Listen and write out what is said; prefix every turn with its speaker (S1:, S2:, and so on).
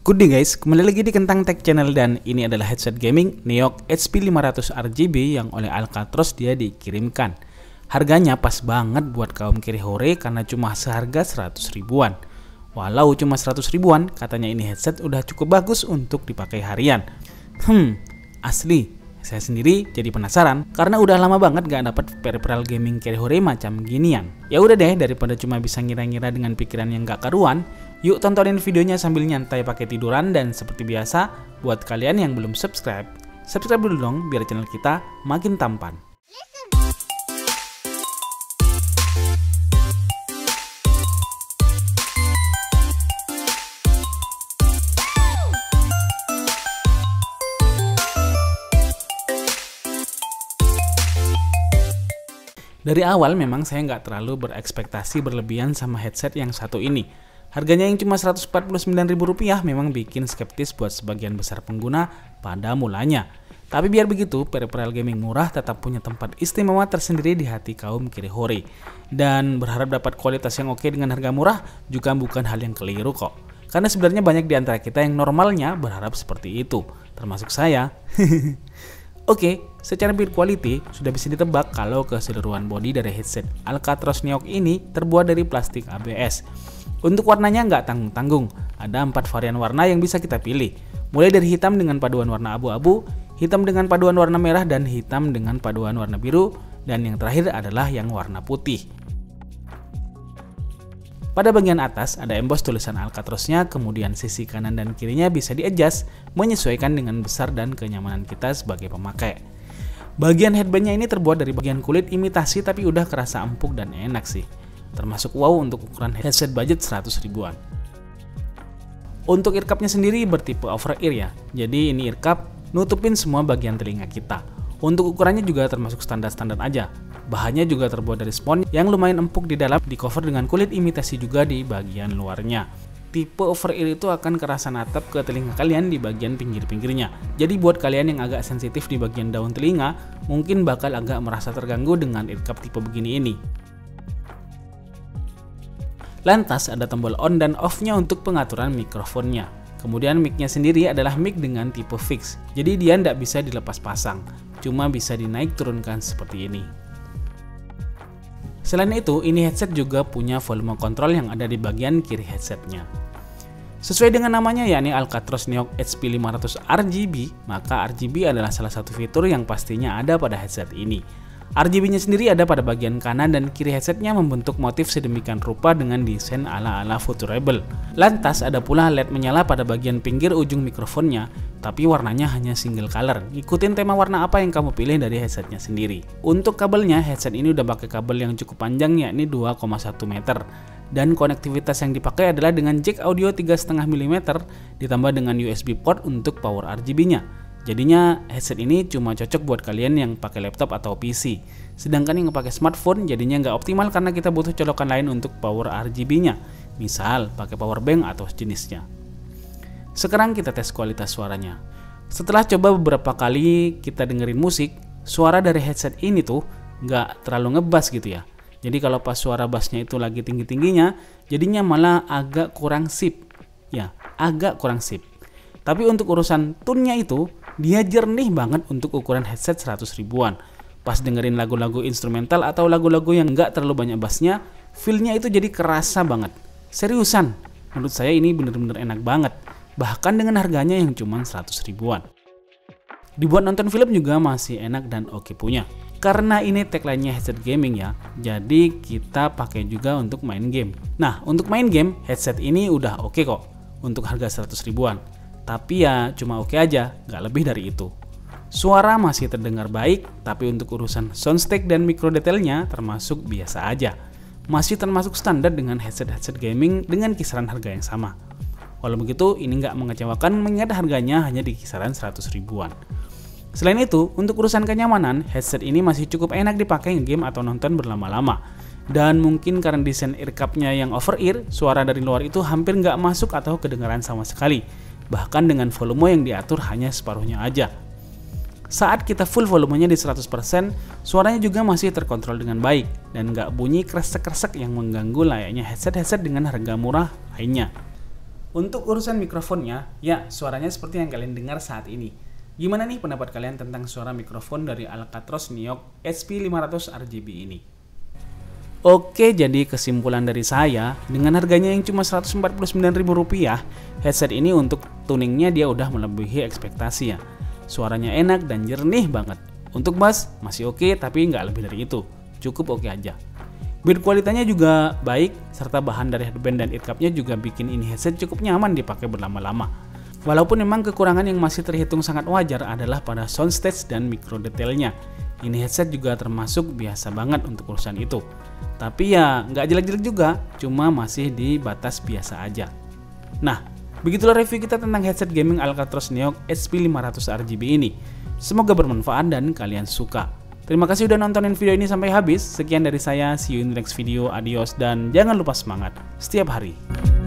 S1: Good day guys, kembali lagi di Kentang Tech Channel dan ini adalah headset gaming Neok HP500 RGB yang oleh Alcatros dia dikirimkan. Harganya pas banget buat kaum kiri hore karena cuma seharga 100 ribuan. Walau cuma 100 ribuan, katanya ini headset udah cukup bagus untuk dipakai harian. Asli, saya sendiri jadi penasaran karena udah lama banget gak dapat peripheral gaming kiri hore macam ginian. Ya udah deh, daripada cuma bisa ngira-ngira dengan pikiran yang gak karuan, yuk tontonin videonya sambil nyantai pakai tiduran. Dan seperti biasa, buat kalian yang belum subscribe dulu dong biar channel kita makin tampan. Dari awal memang saya nggak terlalu berekspektasi berlebihan sama headset yang satu ini. Harganya yang cuma Rp149.000 memang bikin skeptis buat sebagian besar pengguna pada mulanya. Tapi biar begitu, peripheral gaming murah tetap punya tempat istimewa tersendiri di hati kaum kiri hore. Dan berharap dapat kualitas yang oke dengan harga murah juga bukan hal yang keliru kok. Karena sebenarnya banyak di antara kita yang normalnya berharap seperti itu, termasuk saya. Oke, secara build quality sudah bisa ditebak kalau keseluruhan bodi dari headset Alcatros Neok ini terbuat dari plastik ABS. Untuk warnanya nggak tanggung-tanggung, ada 4 varian warna yang bisa kita pilih. Mulai dari hitam dengan paduan warna abu-abu, hitam dengan paduan warna merah, dan hitam dengan paduan warna biru, dan yang terakhir adalah yang warna putih. Pada bagian atas ada emboss tulisan Alcatrosnya, kemudian sisi kanan dan kirinya bisa di-adjust menyesuaikan dengan besar dan kenyamanan kita sebagai pemakai. Bagian headbandnya ini terbuat dari bagian kulit imitasi tapi udah kerasa empuk dan enak sih. Termasuk wow untuk ukuran headset budget 100 ribuan. Untuk earcupnya sendiri bertipe over ear ya, jadi ini earcup nutupin semua bagian telinga kita. Untuk ukurannya juga termasuk standar-standar aja. Bahannya juga terbuat dari spons yang lumayan empuk di dalam, di cover dengan kulit imitasi juga di bagian luarnya. Tipe over ear itu akan kerasa natap ke telinga kalian di bagian pinggir-pinggirnya. Jadi buat kalian yang agak sensitif di bagian daun telinga, mungkin bakal agak merasa terganggu dengan earcup tipe begini ini. Lantas ada tombol on dan off-nya untuk pengaturan mikrofonnya. Kemudian mic-nya sendiri adalah mic dengan tipe fix. Jadi dia tidak bisa dilepas pasang, cuma bisa dinaik turunkan seperti ini. Selain itu, ini headset juga punya volume control yang ada di bagian kiri headsetnya. Sesuai dengan namanya yakni Alcatros Neok HP500 RGB, maka RGB adalah salah satu fitur yang pastinya ada pada headset ini. RGB-nya sendiri ada pada bagian kanan dan kiri headsetnya membentuk motif sedemikian rupa dengan desain ala-ala Futurable. Lantas ada pula LED menyala pada bagian pinggir ujung mikrofonnya, tapi warnanya hanya single color. Ikutin tema warna apa yang kamu pilih dari headsetnya sendiri. Untuk kabelnya, headset ini udah pakai kabel yang cukup panjang yakni 2,1 meter. Dan konektivitas yang dipakai adalah dengan jack audio 3,5 mm ditambah dengan USB port untuk power RGB-nya. Jadinya headset ini cuma cocok buat kalian yang pakai laptop atau PC. Sedangkan yang pakai smartphone jadinya nggak optimal karena kita butuh colokan lain untuk power RGB-nya. Misal pakai power bank atau jenisnya. Sekarang kita tes kualitas suaranya. Setelah coba beberapa kali kita dengerin musik, suara dari headset ini tuh nggak terlalu ngebass gitu ya. Jadi kalau pas suara bassnya itu lagi tinggi-tingginya, jadinya malah agak kurang sip. Ya, agak kurang sip. Tapi untuk urusan tune-nya itu, dia jernih banget untuk ukuran headset 100 ribuan. Pas dengerin lagu-lagu instrumental atau lagu-lagu yang nggak terlalu banyak bassnya, feel-nya itu jadi kerasa banget. Seriusan, menurut saya ini bener-bener enak banget. Bahkan dengan harganya yang cuma 100 ribuan. Dibuat nonton film juga masih enak dan oke punya. Karena ini tagline-nya headset gaming ya, jadi kita pakai juga untuk main game. Nah, untuk main game, headset ini udah oke kok untuk harga 100 ribuan. Tapi ya cuma oke aja, nggak lebih dari itu. Suara masih terdengar baik, tapi untuk urusan soundstack dan micro detailnya termasuk biasa aja. Masih termasuk standar dengan headset-headset gaming dengan kisaran harga yang sama. Walau begitu, ini nggak mengecewakan mengingat harganya hanya di kisaran 100 ribuan. Selain itu, untuk urusan kenyamanan, headset ini masih cukup enak dipakai game atau nonton berlama-lama. Dan mungkin karena desain earcupnya yang over ear, suara dari luar itu hampir nggak masuk atau kedengaran sama sekali. Bahkan dengan volume yang diatur hanya separuhnya aja. Saat kita full volumenya di 100%, suaranya juga masih terkontrol dengan baik dan nggak bunyi kresek-kresek yang mengganggu layaknya headset-headset dengan harga murah lainnya. Untuk urusan mikrofonnya, ya suaranya seperti yang kalian dengar saat ini. Gimana nih pendapat kalian tentang suara mikrofon dari Alcatros Neok SP500 RGB ini? Oke, jadi kesimpulan dari saya, dengan harganya yang cuma Rp149.000, headset ini untuk tuningnya dia udah melebihi ekspektasi ya. Suaranya enak dan jernih banget. Untuk bass masih oke, tapi nggak lebih dari itu. Cukup oke aja. Build kualitasnya juga baik, serta bahan dari headband dan earcupnya juga bikin ini headset cukup nyaman dipakai berlama-lama. Walaupun memang kekurangan yang masih terhitung sangat wajar adalah pada soundstage dan micro detailnya. Ini headset juga termasuk biasa banget untuk urusan itu. Tapi ya nggak jelek-jelek juga, cuma masih di batas biasa aja. Nah, begitulah review kita tentang headset gaming Alcatros Neok SP500 RGB ini. Semoga bermanfaat dan kalian suka. Terima kasih udah nontonin video ini sampai habis. Sekian dari saya, see you in the next video, adios, dan jangan lupa semangat setiap hari.